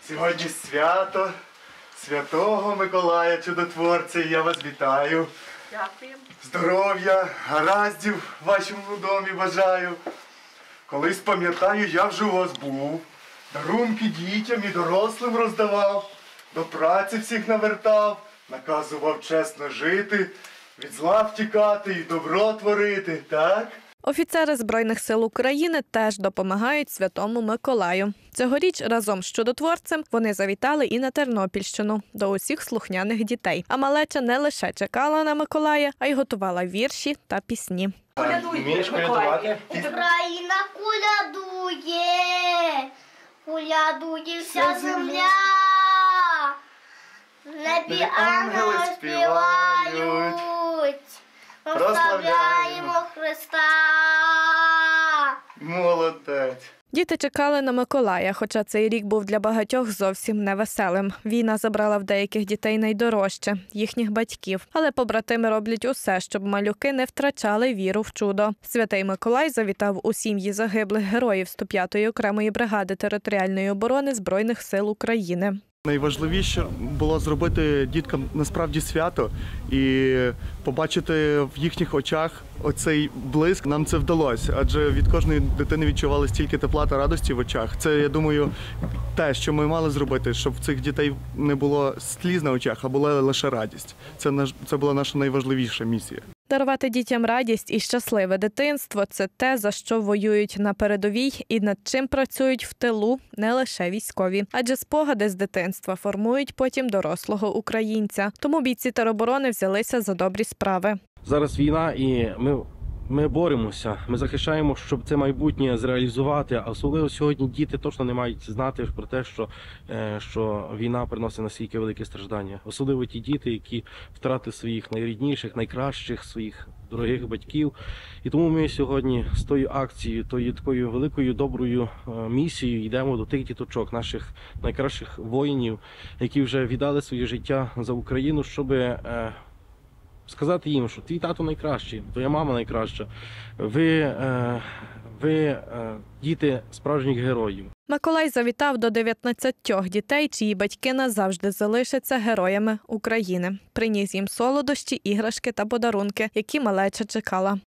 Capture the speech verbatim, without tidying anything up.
Сьогодні свято Святого Миколая Чудотворця. Я вас вітаю. Дякую. Здоров'я, гараздів в вашому домі бажаю. Колись, пам'ятаю, я вже у вас був. Дарунки дітям і дорослим роздавав. До праці всіх навертав. Наказував чесно жити, від зла втікати і добро творити, так? Офіцери Збройних сил України теж допомагають Святому Миколаю. Цьогоріч разом з Чудотворцем вони завітали і на Тернопільщину до усіх слухняних дітей. А малеча не лише чекала на Миколая, а й готувала вірші та пісні. Вмієш колядувати? Україна колядує, колядує вся земля. В небі ангели співають, прославляємо Христа. Молодець. Діти чекали на Миколая, хоча цей рік був для багатьох зовсім невеселим. Війна забрала в деяких дітей найдорожче – їхніх батьків. Але побратими роблять усе, щоб малюки не втрачали віру в чудо. Святий Миколай завітав у сім'ї загиблих героїв сто п'ятої окремої бригади територіальної оборони Збройних сил України. Найважливіше було зробити діткам насправді свято і побачити в їхніх очах оцей блиск. Нам це вдалося, адже від кожної дитини відчували стільки тепла та радості в очах. Це, я думаю, те, що ми мали зробити, щоб в цих дітей не було сліз на очах, а була лише радість. Це, наш, це була наша найважливіша місія. Дарувати дітям радість і щасливе дитинство – це те, за що воюють на передовій і над чим працюють в тилу не лише військові. Адже спогади з дитинства формують потім дорослого українця. Тому бійці тероборони взялися за добрі справи. Зараз війна і ми, ми боремося, ми захищаємо, щоб це майбутнє зреалізувати. А особливо сьогодні діти точно не мають знати про те, що, що війна приносить настільки велике страждання. Особливо ті діти, які втратили своїх найрідніших, найкращих, своїх дорогих батьків. І тому ми сьогодні з тою акцією, тою такою великою доброю місією йдемо до тих діточок, наших найкращих воїнів, які вже віддали своє життя за Україну, щоб сказати їм, що твій тато найкращий, твоя мама найкраща, ви, е, ви е, діти справжніх героїв. Миколай завітав до дев'ятнадцятьох дітей, чиї батьки назавжди залишаться героями України. Приніс їм солодощі, іграшки та подарунки, які малеча чекала.